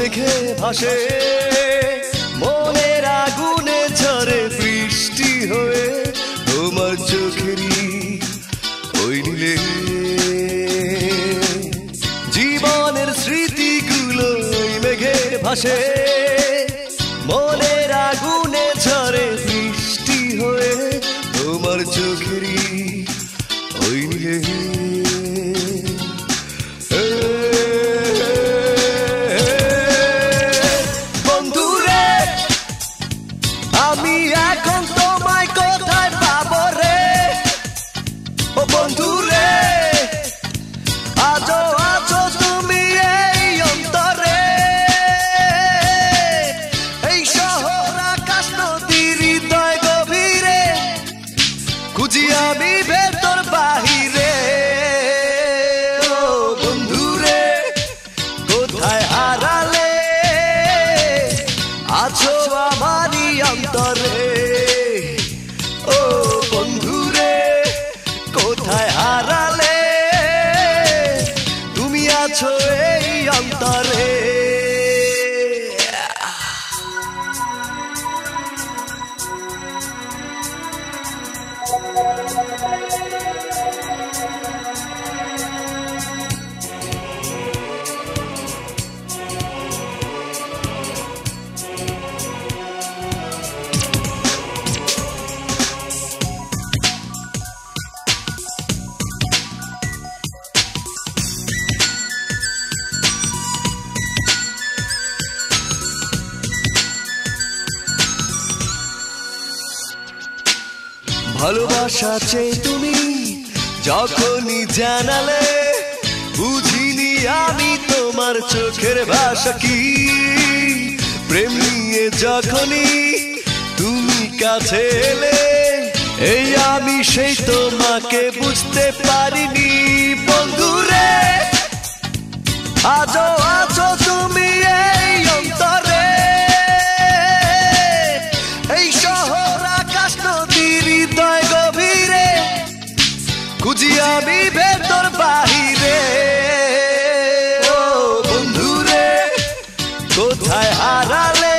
মেঘে ভাসে মনের আগুনে ঝরে বৃষ্টি হয়ে তোমার চোখেরই ওই নীলে জীবনের স্মৃতিগুলো ওই মেঘে ভাসে মনের আগুনে ঝরে বৃষ্টি হয়ে তোমার চোখেরই ওই নীলে বন্ধুরে আমি এখন তোমায় কোথায় পাবো রে ও বন্ধুরে আজো আছো তুমি এই অন্তরে এই শহর আকাশ নদীর হৃদয় গভীরে খুঁজি আমি ভেতর বাহিরে ও বন্ধুরে কোথায় হারালে আছো আমারই অন্তরে ও বন্ধুরে কোথায় হারালে তুমি আছো এই অন্তরে ভালোবাসা চেয়ে তুমি যখনই জানালে বুঝিনি আমি তোমার চোখের ভাষা কি প্রেম নিয়ে যখনই তুমি কাছে এলে এই আমি সেই তোমাকে বুঝতে পারিনি বন্ধুরে আজও আছো তুমি এই অন্তরে এই শহর আকাশ নদীর হৃদয় গভীরে খুঁজি আমি ভেতর বাহিরে ও বন্ধুরে কোথায় হারালে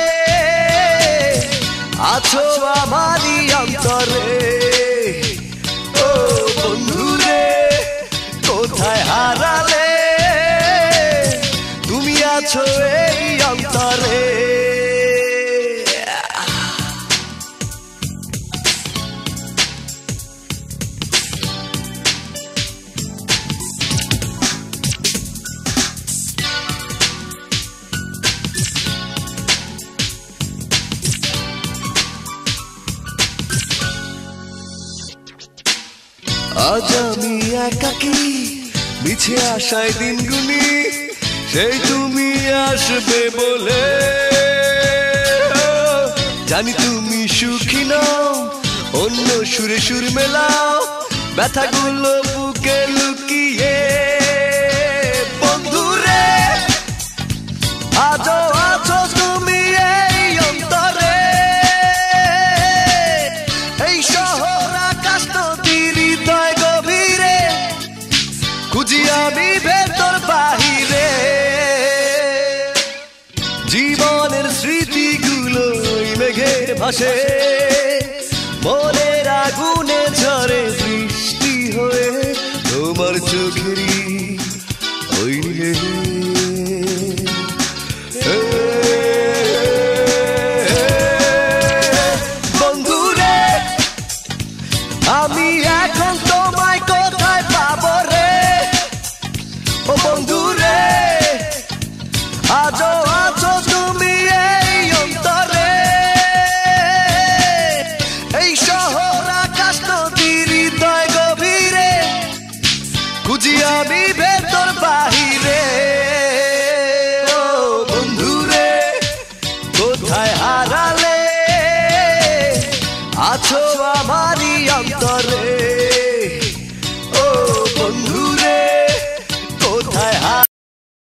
আছো আমারই অন্তরে ও বন্ধুরে কোথায় হারালে তুমি আছো এই অন্তরে আজ আমি একাকী মিছে আশায় দিন গুনি সেই তুমি আসবে বলে জানি তুমি সুখী নও অন্য সুরে সুর মেলাও ব্যথাগুলো বুকে লুকিয়ে বন্ধুরে আজও আছো তুমি এই অন্তরে এই শহর আকাশ নদীর হৃদয় গভীরে খুঁজি আমি ভেতর বাহিরে জীবনের স্মৃতিগুলো ওই মেঘে ভাসে মনের আগুনে ঝরে বৃষ্টি হয়ে তোমার চোখেরই ওই বন্ধুরে আমি এখন তোমায় কোথায় পাবো রে ও বন্ধুরে আজও আছো তুমি এই অন্তরে এই শহর আকাশ নদীর হৃদয় গভীরে খুঁজি আমি ভেতর বাহিরে ও বন্ধুরে কোথায় হারালে আছো আমারই অন্তরে।